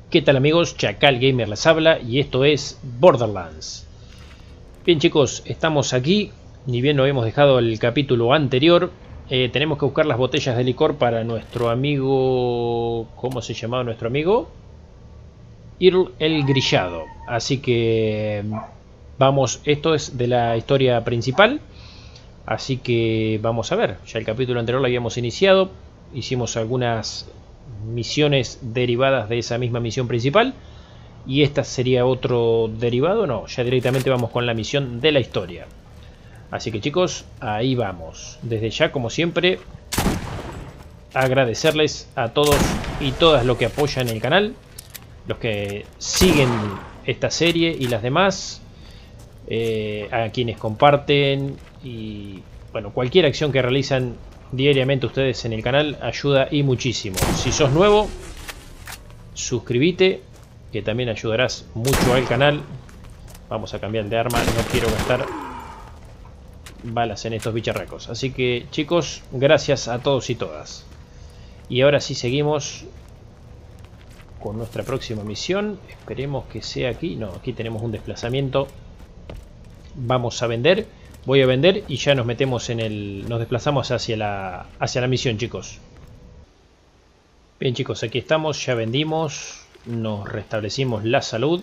¿Qué tal amigos? Chacal Gamer les habla y esto es Borderlands. Bien chicos, estamos aquí, ni bien lo hemos dejado el capítulo anterior. Tenemos que buscar las botellas de licor para nuestro amigo... ¿Cómo se llamaba nuestro amigo? Earl el Grillado. Así que vamos, esto es de la historia principal. Así que vamos a ver, ya el capítulo anterior lo habíamos iniciado. Hicimos algunas misiones derivadas de esa misma misión principal. Y esta sería otro derivado, no, ya directamente vamos con la misión de la historia. Así que chicos, ahí vamos. Desde ya, como siempre, agradecerles a todos y todas los que apoyan el canal, los que siguen esta serie y las demás, a quienes comparten y bueno, cualquier acción que realizan diariamente ustedes en el canal ayuda y muchísimo. Si sos nuevo, suscríbete, que también ayudarás mucho al canal. Vamos a cambiar de arma, no quiero gastar balas en estos bicharracos. Así que chicos, gracias a todos y todas. Y ahora sí seguimos con nuestra próxima misión. Esperemos que sea aquí. No, aquí tenemos un desplazamiento. Vamos a vender. Voy a vender y ya nos metemos en el... Nos desplazamos hacia la misión, chicos. Bien chicos, aquí estamos, ya vendimos. Nos restablecimos la salud.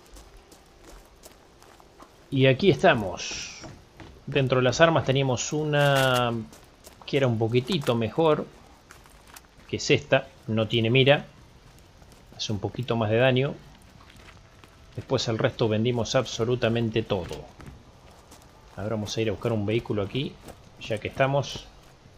Y aquí estamos. Dentro de las armas teníamos una que era un poquitito mejor, que es esta. No tiene mira, hace un poquito más de daño. Después el resto vendimos absolutamente todo. Ahora vamos a ir a buscar un vehículo aquí, ya que estamos.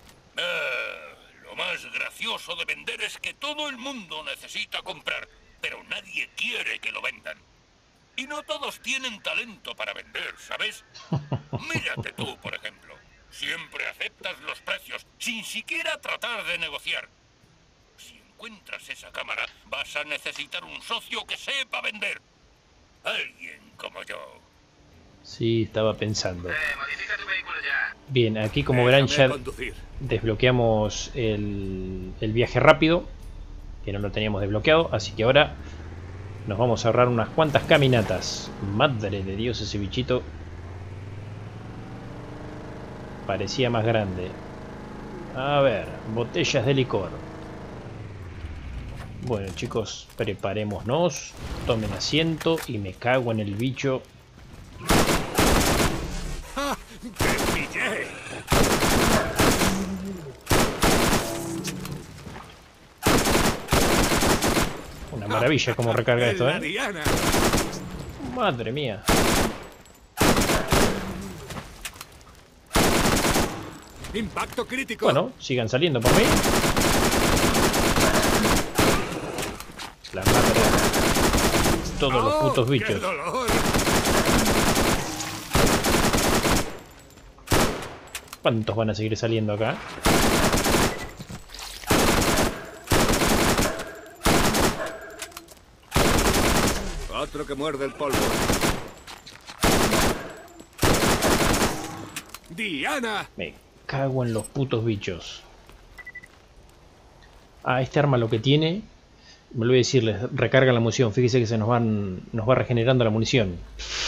Lo más gracioso de vender es que todo el mundo necesita comprar, pero nadie quiere que lo vendan. Y no todos tienen talento para vender, ¿sabes? Mírate tú, por ejemplo. Siempre aceptas los precios, sin siquiera tratar de negociar. Si encuentras esa cámara, vas a necesitar un socio que sepa vender. Alguien como yo. Sí, estaba pensando. Modifica tu vehículo ya. Bien, aquí como verán ya desbloqueamos el viaje rápido, que no lo teníamos desbloqueado, así que ahora nos vamos a ahorrar unas cuantas caminatas. Madre de Dios, ese bichito parecía más grande. A ver, botellas de licor. Bueno chicos, preparémonos, tomen asiento y me cago en el bicho. Una maravilla como recarga esto, ¿eh? Madre mía. Impacto crítico. Bueno, sigan saliendo por mí. La madre. Todos los putos bichos. ¿Cuántos van a seguir saliendo acá? Otro que muerde el polvo. Diana. Me cago en los putos bichos. Ah, este arma lo que tiene... Me lo voy a decir, les recarga la munición. Fíjese que nos va regenerando la munición.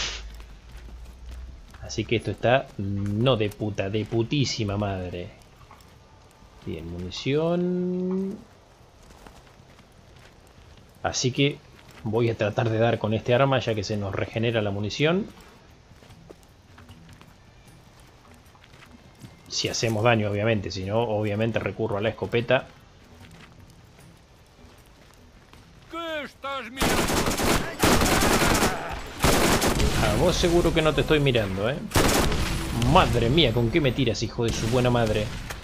Así que esto está no de puta, de putísima madre. Bien, munición. Así que voy a tratar de dar con este arma ya que se nos regenera la munición. Si hacemos daño, obviamente. Si no, obviamente recurro a la escopeta. ¿Qué estás mirando? A vos seguro que no te estoy mirando, ¿eh? Madre mía, ¿con qué me tiras, hijo de su buena madre?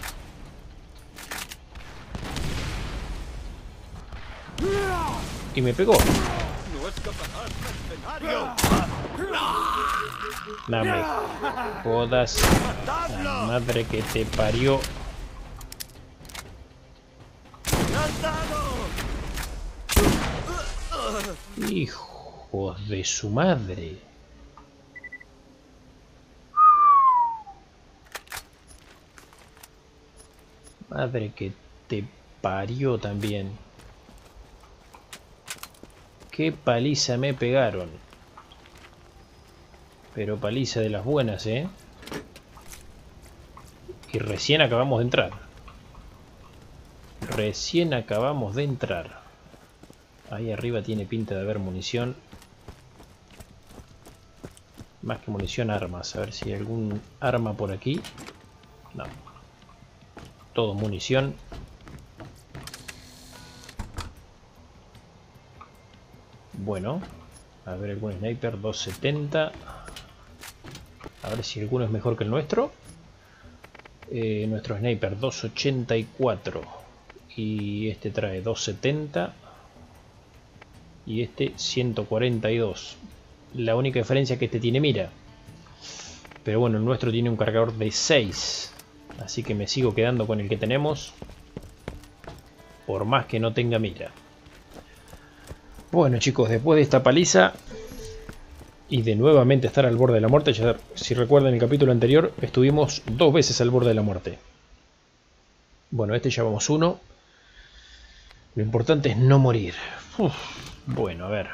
Y me pegó. No me jodas. La madre que te parió. Hijos de su madre. Madre que te parió también. Qué paliza me pegaron. Pero paliza de las buenas, ¿eh? Y recién acabamos de entrar. Recién acabamos de entrar. Ahí arriba tiene pinta de haber munición. Más que munición, armas. A ver si hay algún arma por aquí. No. Todo munición. Bueno. A ver algún sniper 270. A ver si alguno es mejor que el nuestro. Nuestro sniper 284. Y este trae 270. Y este 142. La única diferencia es que este tiene mira. Pero bueno, el nuestro tiene un cargador de 6. Así que me sigo quedando con el que tenemos. Por más que no tenga mira. Bueno chicos, después de esta paliza y de nuevamente estar al borde de la muerte, ya si recuerdan el capítulo anterior, estuvimos 2 veces al borde de la muerte. Bueno, este ya vamos 1. Lo importante es no morir. Bueno, a ver.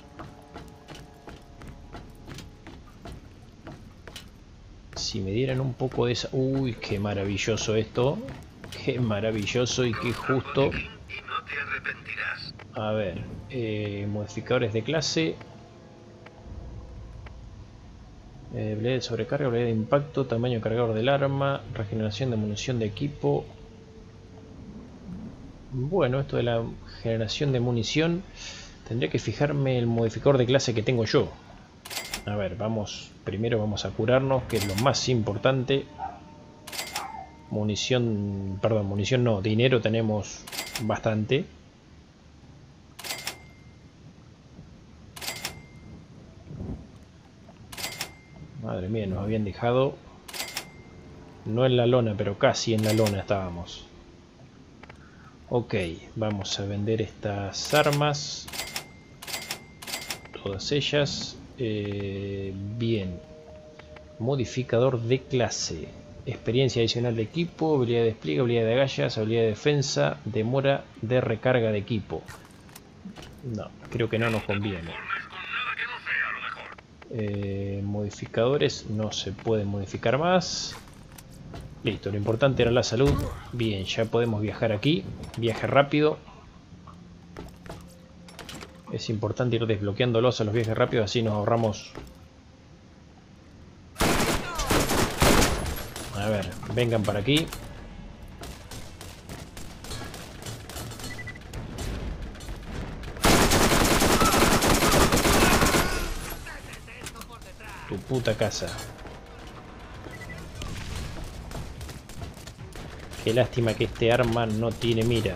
Si me dieran un poco de esa... Uy, qué maravilloso esto. Qué maravilloso y qué justo. A ver, modificadores de clase. Habilidad de sobrecarga, habilidad de impacto, tamaño de cargador del arma, regeneración de munición de equipo. Bueno, esto de la generación de munición, tendría que fijarme el modificador de clase que tengo yo. A ver, vamos, primero vamos a curarnos, que es lo más importante. Munición, perdón, munición no, dinero tenemos bastante. Madre mía, nos habían dejado, no en la lona, pero casi en la lona estábamos. Ok, vamos a vender estas armas. Todas ellas. Bien. Modificador de clase. Experiencia adicional de equipo, habilidad de despliegue, habilidad de agallas, habilidad de defensa, demora de recarga de equipo. No, creo que no nos conviene. Modificadores no se pueden modificar más. Listo, lo importante era la salud. Bien, ya podemos viajar aquí. Viaje rápido. Es importante ir desbloqueándolos a los viajes rápidos, así nos ahorramos. A ver, vengan para aquí. Tu puta casa. Qué lástima que este arma no tiene mira.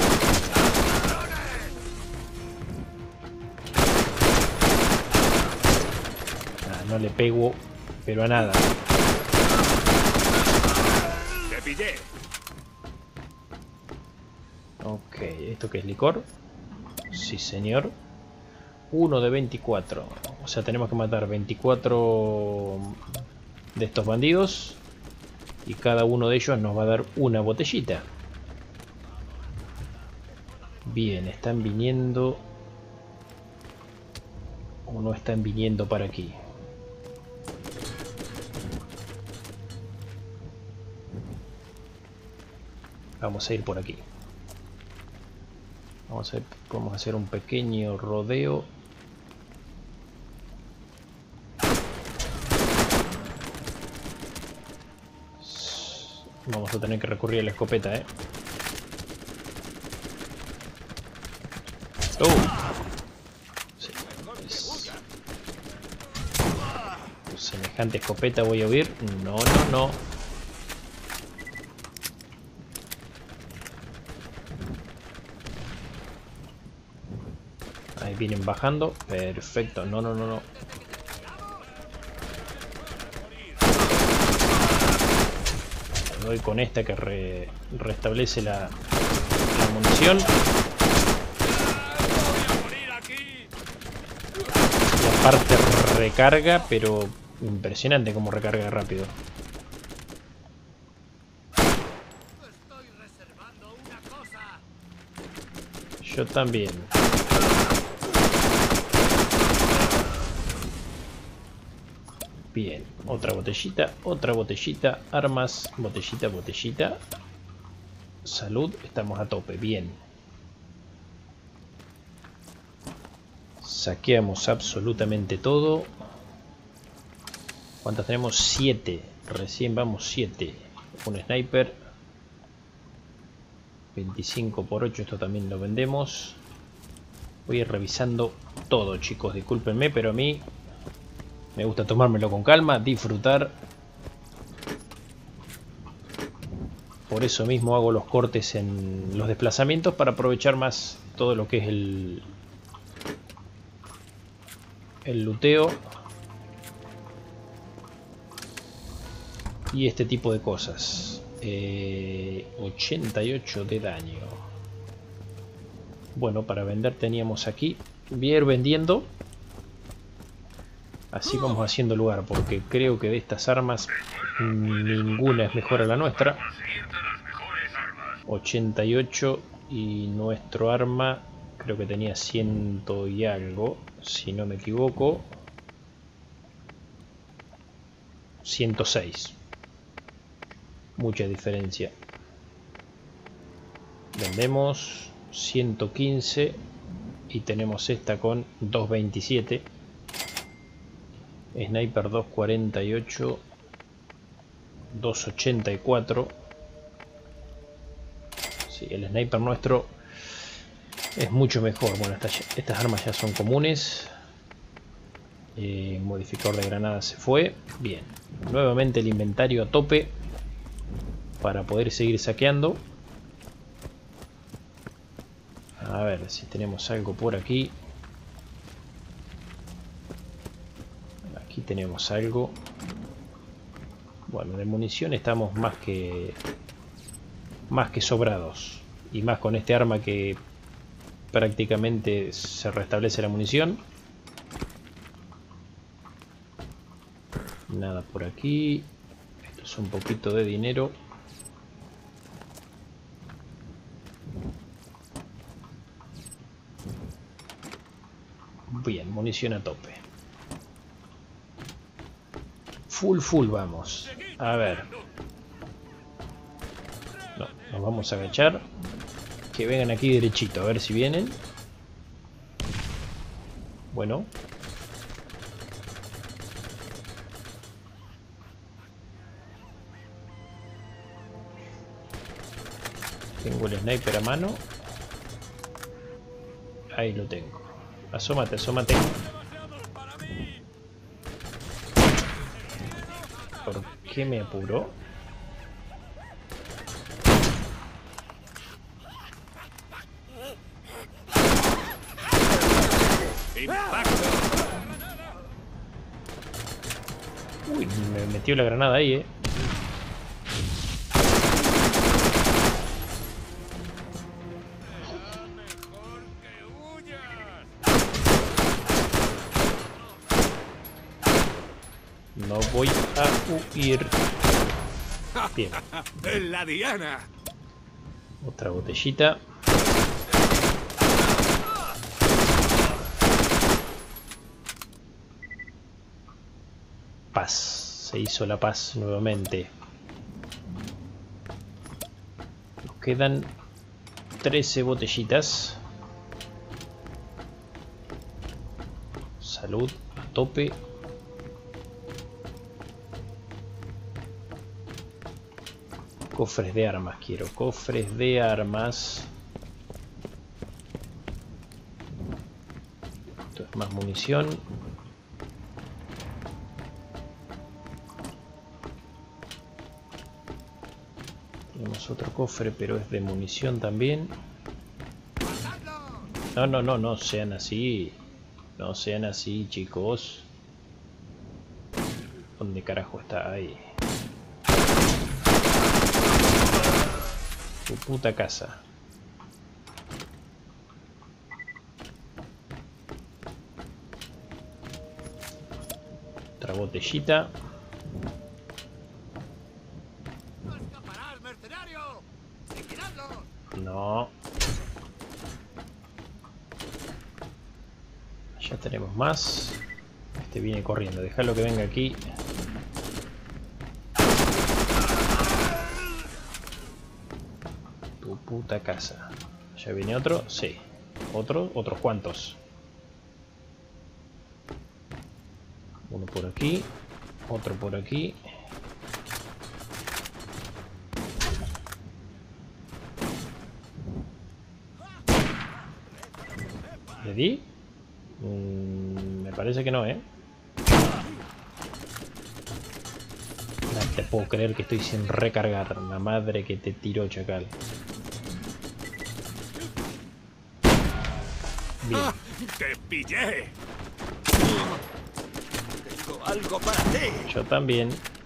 Ah, no le pego, pero a nada. Te pillé. Ok, ¿esto qué es licor? Sí, señor. 1 de 24. O sea, tenemos que matar 24 de estos bandidos. Y cada uno de ellos nos va a dar una botellita. Bien, están viniendo. O no están viniendo para aquí. Vamos a ir por aquí. Vamos a hacer un pequeño rodeo. Vamos a tener que recurrir a la escopeta, Sí. Semejante escopeta voy a huir. No, no, no. Ahí vienen bajando. Perfecto. No, no, no, no. Doy con esta que restablece la munición. Y aparte recarga, pero impresionante como recarga rápido. Yo también. Bien, otra botellita, armas, botellita. Salud, estamos a tope, bien. Saqueamos absolutamente todo. ¿Cuántas tenemos? 7. Recién vamos 7. Un sniper. 25 por 8, esto también lo vendemos. Voy a ir revisando todo, chicos, discúlpenme, pero a mí me gusta tomármelo con calma, disfrutar. Por eso mismo hago los cortes en los desplazamientos para aprovechar más todo lo que es el luteo y este tipo de cosas. 88 de daño. Bueno, para vender teníamos aquí. Voy a ir vendiendo. Así vamos haciendo lugar, porque creo que de estas armas ninguna es mejor a la nuestra. 88 y nuestro arma creo que tenía 100 y algo, si no me equivoco. 106. Mucha diferencia. Vendemos 115 y tenemos esta con 227. Sniper 248, 284. Sí, el sniper nuestro es mucho mejor. Bueno, estas armas ya son comunes. Modificador de granadas se fue. Bien, nuevamente el inventario a tope para poder seguir saqueando. A ver si tenemos algo por aquí. Aquí tenemos algo. Bueno, de munición estamos más que sobrados. Y más con este arma que prácticamente se restablece la munición. Nada por aquí. Esto es un poquito de dinero. Bien, munición a tope. Full vamos. A ver. No, nos vamos a agachar. Que vengan aquí derechito, a ver si vienen. Bueno. Tengo el sniper a mano. Ahí lo tengo. Asómate, asómate. ¿Por qué me apuró? Uy, me metió la granada ahí, No voy a huir. Bien. La Diana. Otra botellita. Paz. Se hizo la paz nuevamente. Nos quedan 13 botellitas. Salud a tope. Cofres de armas quiero. Cofres de armas. Esto es más munición. Tenemos otro cofre, pero es de munición también. No sean así. No sean así, chicos. ¿Dónde carajo está? Ahí. Tu puta casa. Otra botellita. No. Ya tenemos más. Este viene corriendo. Déjalo que venga aquí. puta casa. ¿Ya viene otro? Sí. Otros cuantos. Uno por aquí. Otro por aquí. ¿Le di? Me parece que no, ¿eh? No te puedo creer que estoy sin recargar. La madre que te tiró, chacal. Bien. ¡Ah! ¡Te pillé! Tengo algo para ti. Yo también.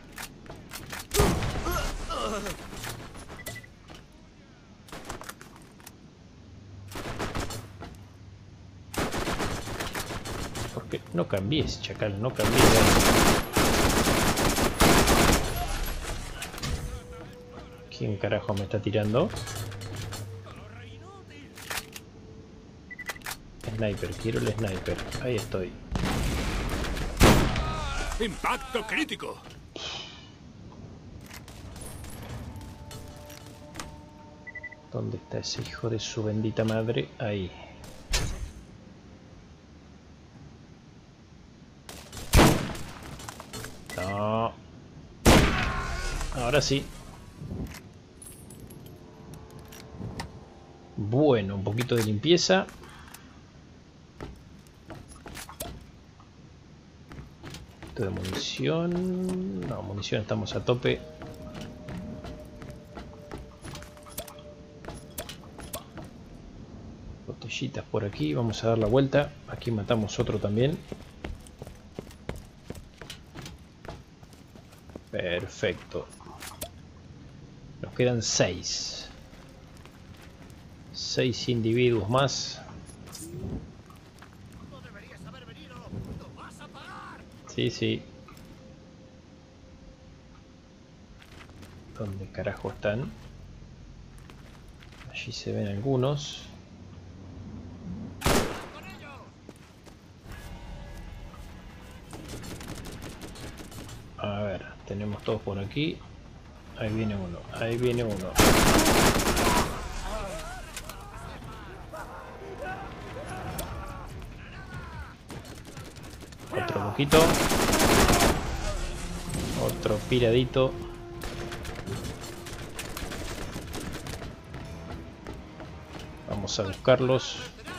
¿Por qué no cambies, chacal? No cambies. ¿Quién carajo me está tirando? Sniper, quiero el sniper. Ahí estoy. ¡Impacto crítico! ¿Dónde está ese hijo de su bendita madre? Ahí. No. Ahora sí. Bueno, un poquito de limpieza. De munición. No, munición estamos a tope. Botellitas por aquí. Vamos a dar la vuelta. Aquí matamos otro también. Perfecto. Nos quedan 6. 6 individuos más. Sí, sí. ¿Dónde carajo están? Allí se ven algunos. A ver, tenemos todos por aquí. Ahí viene uno, ahí viene uno. Otro poquito. Otro piradito. Vamos a buscarlos.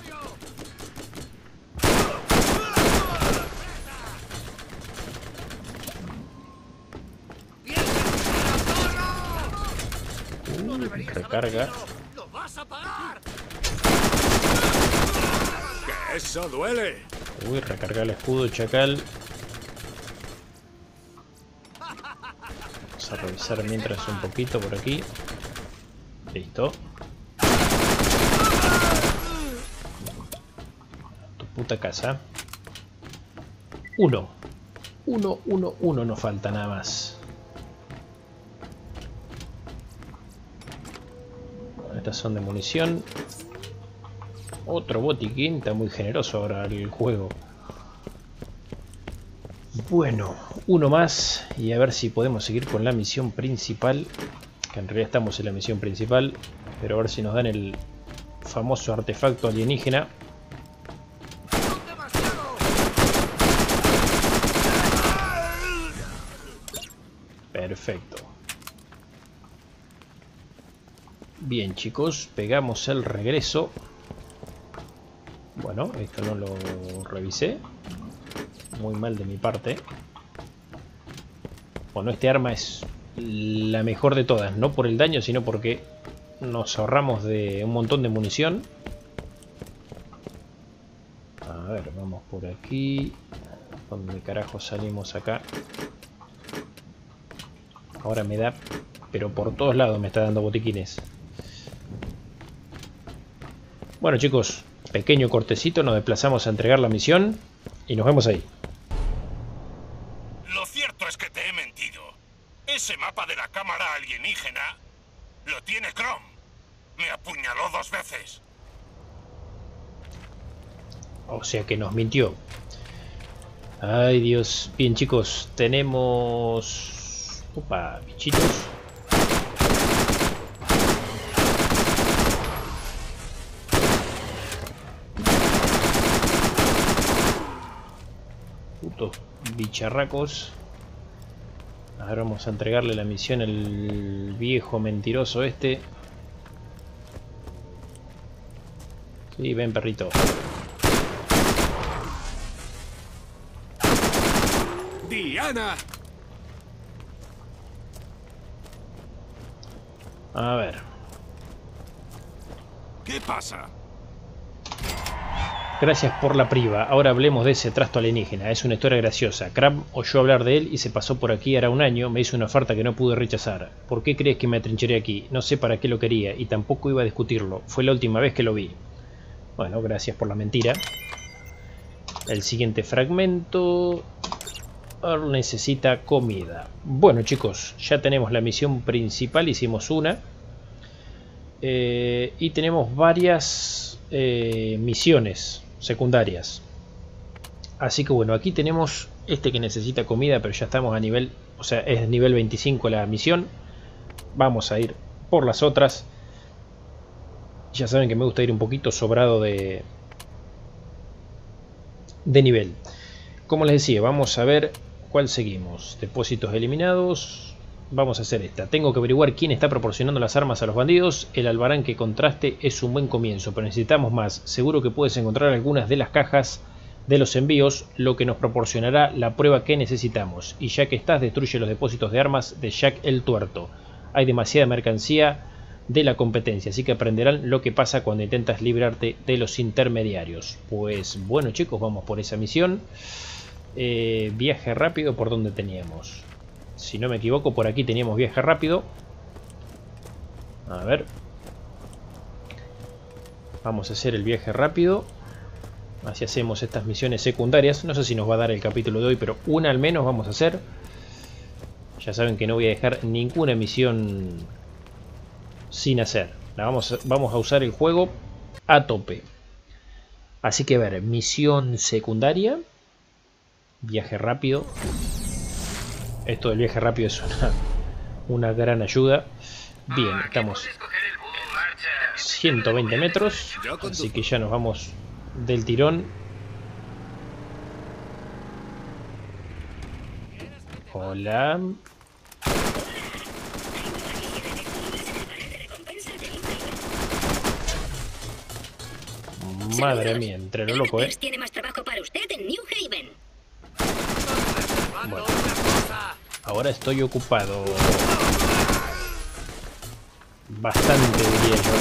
Recarga. ¡Que eso duele! Uy, recarga el escudo, chacal. Vamos a revisar mientras un poquito por aquí. Listo. Tu puta casa. Uno nos falta nada más. Estas son de munición. Otro botiquín. Está muy generoso ahora el juego. Bueno, uno más. Y a ver si podemos seguir con la misión principal. Que en realidad estamos en la misión principal. Pero a ver si nos dan el famoso artefacto alienígena. Perfecto. Bien, chicos, pegamos el regreso. Bueno, esto no lo revisé. Muy mal de mi parte. Bueno, este arma es la mejor de todas. No por el daño, sino porque nos ahorramos de un montón de munición. A ver, vamos por aquí. ¿Dónde carajo salimos acá? Ahora me da... Pero por todos lados me está dando botiquines. Bueno, chicos, pequeño cortecito, nos desplazamos a entregar la misión y nos vemos ahí. Lo cierto es que te he mentido. Ese mapa de la cámara alienígena lo tiene Chrome. Me apuñaló 2 veces. O sea que nos mintió. Ay, Dios. Bien, chicos, tenemos... Opa, bichitos. putos bicharracos. Ahora vamos a entregarle la misión al viejo mentiroso este. Sí, ven, perrito. Diana. A ver. ¿Qué pasa? Gracias por la priva. Ahora hablemos de ese trasto alienígena. Es una historia graciosa. Crab oyó hablar de él y se pasó por aquí hará un año. Me hizo una oferta que no pude rechazar. ¿Por qué crees que me atrincheré aquí? No sé para qué lo quería y tampoco iba a discutirlo. Fue la última vez que lo vi. Bueno, gracias por la mentira. El siguiente fragmento. Earl necesita comida. Bueno, chicos, ya tenemos la misión principal. Hicimos una. Y tenemos varias misiones secundarias. Así que bueno, aquí tenemos este que necesita comida, pero ya estamos a nivel, o sea, es nivel 25 la misión. Vamos a ir por las otras. Ya saben que me gusta ir un poquito sobrado de nivel. Como les decía, vamos a ver cuál seguimos. Depósitos eliminados. Vamos a hacer esta. Tengo que averiguar quién está proporcionando las armas a los bandidos. El albarán que contraste es un buen comienzo, pero necesitamos más. Seguro que puedes encontrar algunas de las cajas de los envíos, lo que nos proporcionará la prueba que necesitamos. Y ya que estás, destruye los depósitos de armas de Jack el Tuerto. Hay demasiada mercancía de la competencia, así que aprenderán lo que pasa cuando intentas librarte de los intermediarios. Pues bueno, chicos, vamos por esa misión. Viaje rápido, ¿por dónde teníamos? Si no me equivoco, por aquí teníamos viaje rápido. A ver. Vamos a hacer el viaje rápido. Así hacemos estas misiones secundarias. No sé si nos va a dar el capítulo de hoy, pero una al menos vamos a hacer. Ya saben que no voy a dejar ninguna misión sin hacer. Vamos a usar el juego a tope. Así que a ver, misión secundaria. Viaje rápido. Esto del viaje rápido es una gran ayuda. Bien, estamos 120 metros, así que ya nos vamos del tirón. Hola. Madre mía, entre lo loco, Tiene más trabajo para usted en New Haven. Bueno, ahora estoy ocupado. Bastante, diría yo.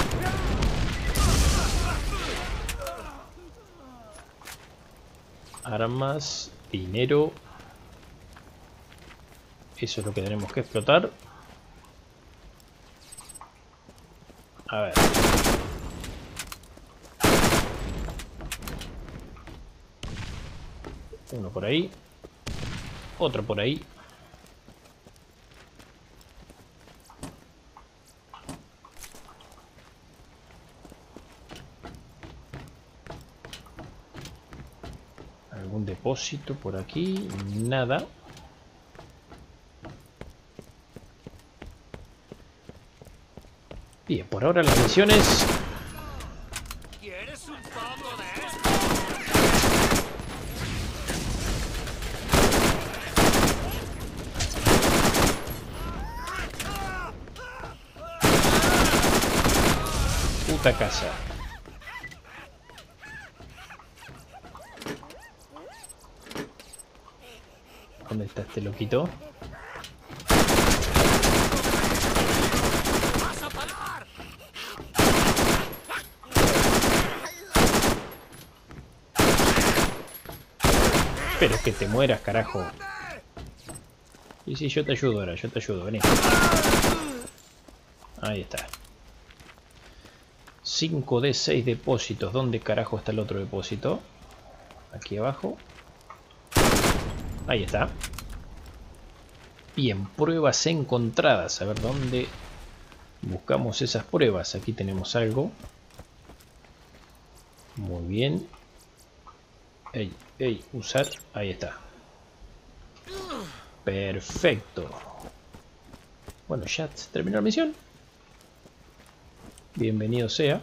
Armas, dinero. Eso es lo que tenemos que explotar. A ver. Uno por ahí. Otro por ahí. ¿Algún depósito por aquí? Nada. Bien, por ahora las misiones... ¿Quieres un poco de esto? Puta casa. ¿Dónde está este loquito? ¡Vas a parar! Pero que te mueras, carajo. Y sí, yo te ayudo ahora, yo te ayudo, vení. Ahí está. 5 de 6 depósitos. ¿Dónde carajo está el otro depósito? Aquí abajo. Ahí está. Bien, pruebas encontradas. A ver dónde buscamos esas pruebas. Aquí tenemos algo. Muy bien. Ey, usar. Ahí está. Perfecto. Bueno, ya se terminó la misión. Bienvenido sea.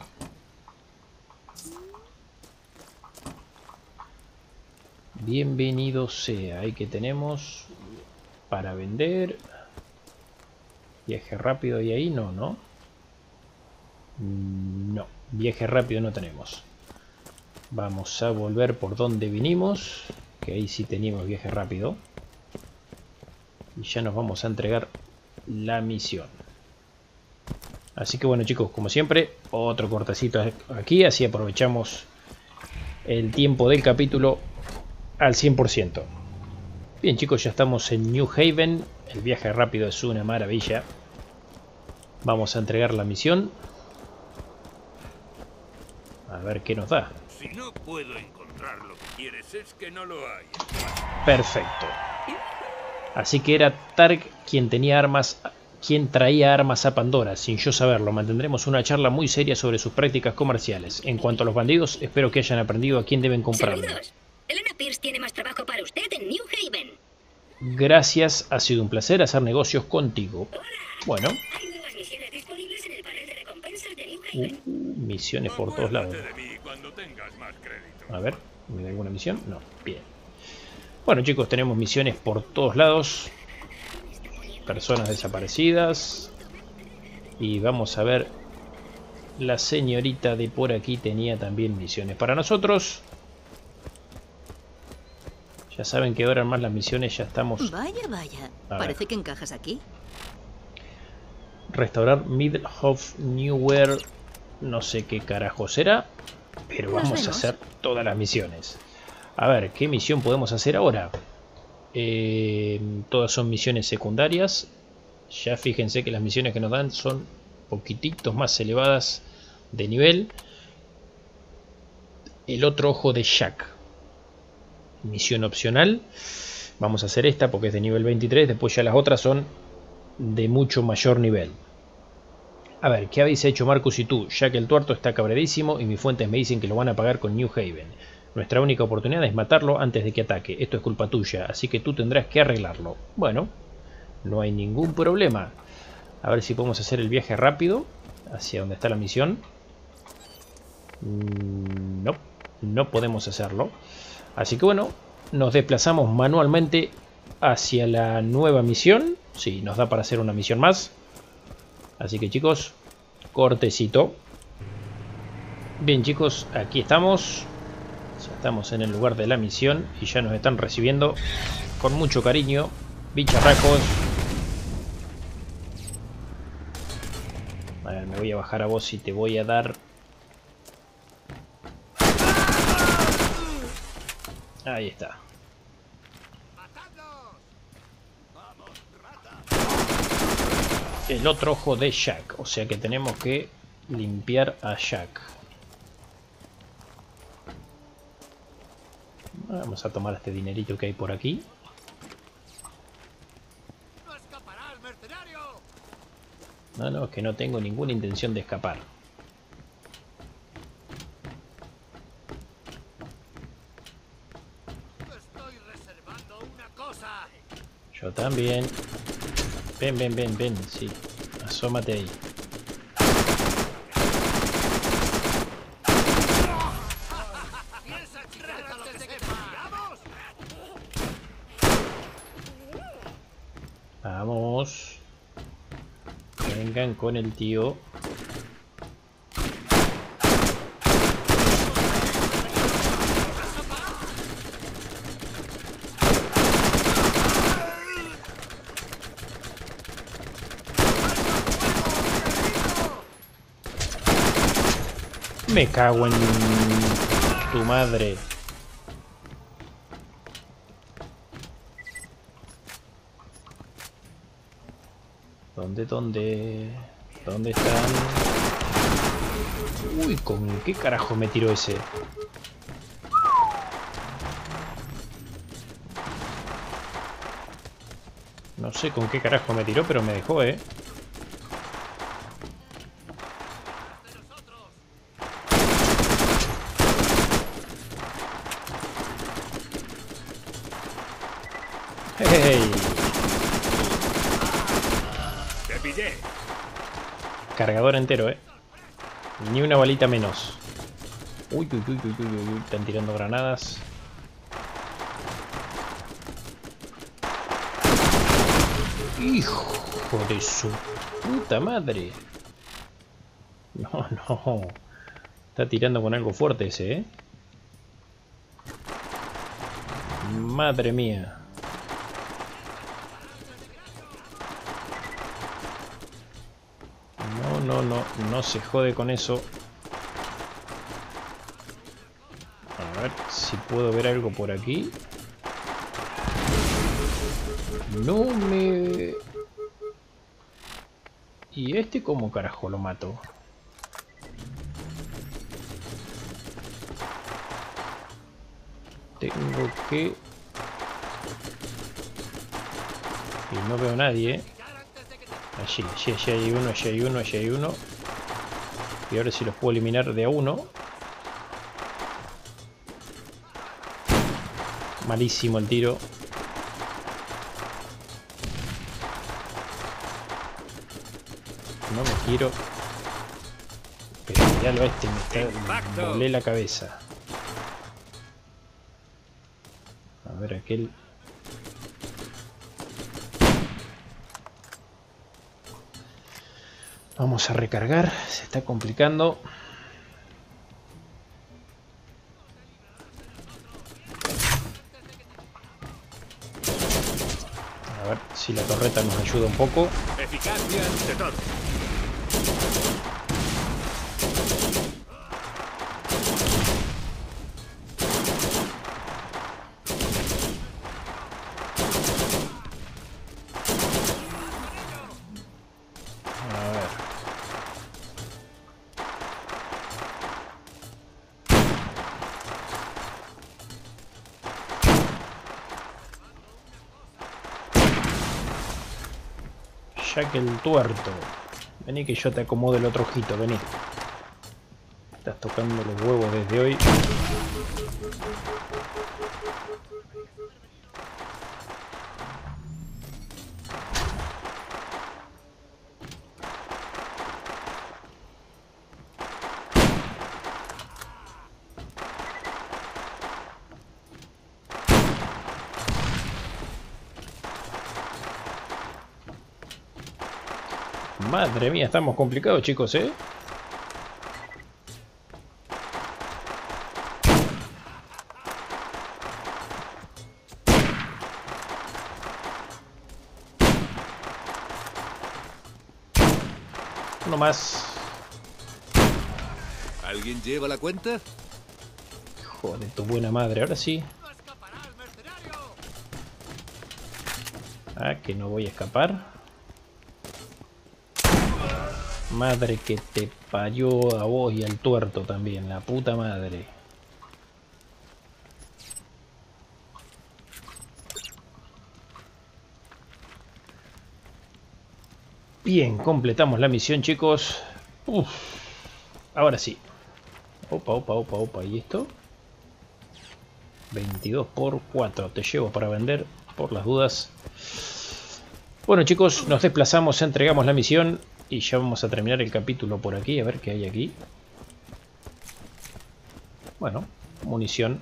Bienvenido sea. Ahí que tenemos para vender. Viaje rápido y ahí no, ¿no? No, viaje rápido no tenemos. Vamos a volver por donde vinimos, que ahí sí teníamos viaje rápido. Y ya nos vamos a entregar la misión. Así que bueno, chicos, como siempre, otro cortecito aquí, así aprovechamos el tiempo del capítulo al 100%. Bien, chicos, ya estamos en New Haven. El viaje rápido es una maravilla. Vamos a entregar la misión. A ver qué nos da. Si no puedo encontrar lo que quieres, es que no lo hay. Perfecto. Así que era Targ quien tenía armas, quien traía armas a Pandora, sin yo saberlo. Mantendremos una charla muy seria sobre sus prácticas comerciales. En cuanto a los bandidos, espero que hayan aprendido a quién deben comprarlo. Saludos. Elena Pierce tiene más trabajo para usted en New Haven. Gracias, ha sido un placer hacer negocios contigo. Bueno. Hay nuevas misiones disponibles en el panel de recompensas de New Haven. Misiones por todos lados. Acuérdate de mí cuando tengas más crédito. A ver, ¿me da alguna misión? No, bien. Bueno, chicos, tenemos misiones por todos lados. Personas desaparecidas. Y vamos a ver. La señorita de por aquí tenía también misiones para nosotros. Ya saben que ahora más las misiones ya estamos... Vaya, vaya. Parece que encajas aquí. Restaurar Midhof Newer. No sé qué carajo será. Pero vamos a hacer todas las misiones. A ver, ¿qué misión podemos hacer ahora? Todas son misiones secundarias. Ya fíjense que las misiones que nos dan son poquititos más elevadas de nivel. El otro ojo de Jack. Misión opcional. Vamos a hacer esta porque es de nivel 23. Después ya las otras son de mucho mayor nivel. A ver, ¿qué habéis hecho Marcus y tú? Ya que el tuerto está cabredísimo y mis fuentes me dicen que lo van a pagar con New Haven. Nuestra única oportunidad es matarlo antes de que ataque. Esto es culpa tuya, así que tú tendrás que arreglarlo. Bueno, no hay ningún problema. A ver si podemos hacer el viaje rápido hacia donde está la misión. No, no podemos hacerlo. Así que bueno, nos desplazamos manualmente hacia la nueva misión. Sí, nos da para hacer una misión más. Así que chicos, cortecito. Bien chicos, aquí estamos. Ya estamos en el lugar de la misión y ya nos están recibiendo con mucho cariño. Bicharracos. A ver, me voy a bajar a vos y te voy a dar... Ahí está. El otro ojo de Jack. O sea que tenemos que limpiar a Jack. Vamos a tomar este dinerito que hay por aquí. ¡No escaparás, mercenario! No, es que no tengo ninguna intención de escapar. Estoy reservando una cosa. Yo también. Ven, sí. Asómate ahí. ¿Piensas chillar antes de que pillamos? Vamos. Vengan con el tío. Me cago en tu madre. ¿Dónde están? Uy, ¿con qué carajo me tiró ese? No sé con qué carajo me tiró, pero me dejó, ¿eh? ¡Hey! Te pillé. Cargador entero, ¿eh? Ni una balita menos. Uy, están tirando granadas. Hijo de su puta madre. No, no. Está tirando con algo fuerte ese, ¿eh? Madre mía. No se jode con eso. A ver si puedo ver algo por aquí. No me... ¿Y este cómo carajo lo mato? Tengo que... Y no veo a nadie, ¿eh? Allí hay uno, allí hay uno, allí hay uno. Y ahora sí los puedo eliminar de a uno. Malísimo el tiro. No me quiero. Pero miralo a este, me volé la cabeza. A ver aquel. Vamos a recargar, se está complicando. A ver si la torreta nos ayuda un poco. Eficacia de todo. Jack el tuerto. Vení que yo te acomodo el otro ojito, vení. Estás tocando los huevos desde hoy. Madre mía, estamos complicados, chicos, ¿eh? Uno más. ¿Alguien lleva la cuenta? Hijo de tu buena madre, ahora sí. Ah, que no voy a escapar. Madre que te parió a vos y al tuerto también, la puta madre. Bien, completamos la misión, chicos. Uf, ahora sí. Opa. ¿Y esto? 22 por 4. Te llevo para vender por las dudas. Bueno, chicos, nos desplazamos, entregamos la misión. Y ya vamos a terminar el capítulo por aquí, a ver qué hay aquí. Bueno, munición.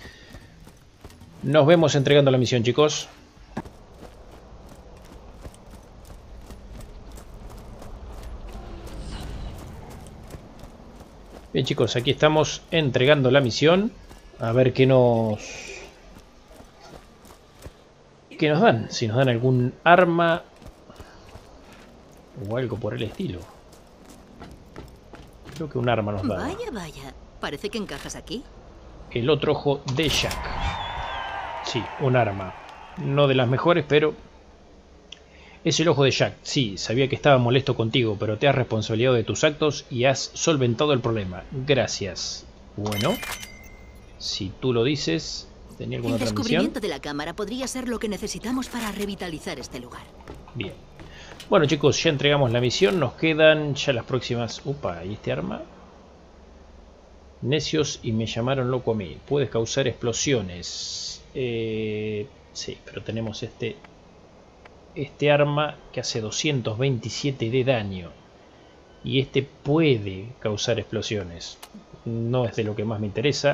Nos vemos entregando la misión, chicos. Bien, chicos, aquí estamos entregando la misión. A ver qué nos dan. Si nos dan algún arma o algo por el estilo. Creo que un arma nos da. Vaya. Parece que encajas aquí. El otro ojo de Jack. Sí, un arma. No de las mejores, pero... Es el ojo de Jack. Sí, sabía que estaba molesto contigo, pero te has responsabilizado de tus actos y has solventado el problema. Gracias. Bueno, si tú lo dices... ¿Tenía alguna otra misión? El descubrimiento de la cámara podría ser lo que necesitamos para revitalizar este lugar. Bien. Bueno, chicos, ya entregamos la misión. Nos quedan ya las próximas... Upa, ¿y este arma? Necios y me llamaron loco a mí. Puedes causar explosiones. Sí, pero tenemos este arma que hace 227 de daño. Y este puede causar explosiones. No es de lo que más me interesa.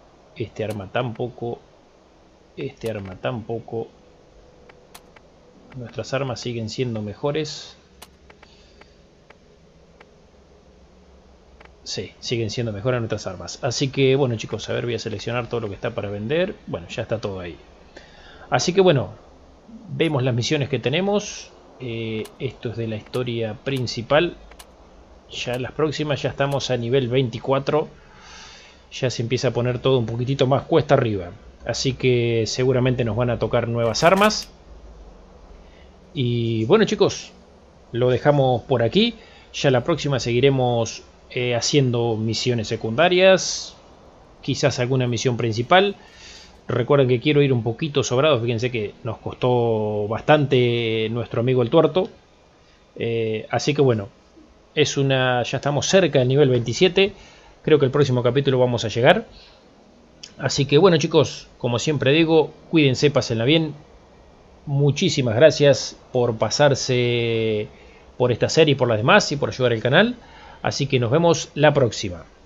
Este arma tampoco. Este arma tampoco. Nuestras armas siguen siendo mejores. Sí, siguen siendo mejores nuestras armas. Así que bueno chicos, a ver, voy a seleccionar todo lo que está para vender. Bueno, ya está todo ahí. Así que bueno, vemos las misiones que tenemos. Esto es de la historia principal. Ya las próximas ya estamos a nivel 24. Ya se empieza a poner todo un poquitito más cuesta arriba. Así que seguramente nos van a tocar nuevas armas. Y bueno chicos, lo dejamos por aquí. Ya la próxima seguiremos haciendo misiones secundarias. Quizás alguna misión principal. Recuerden que quiero ir un poquito sobrado. Fíjense que nos costó bastante nuestro amigo el tuerto. Así que bueno, ya estamos cerca del nivel 27. Creo que el próximo capítulo vamos a llegar. Así que bueno chicos, como siempre digo, cuídense, pásenla bien. Muchísimas gracias por pasarse por esta serie y por las demás y por ayudar al canal. Así que nos vemos la próxima.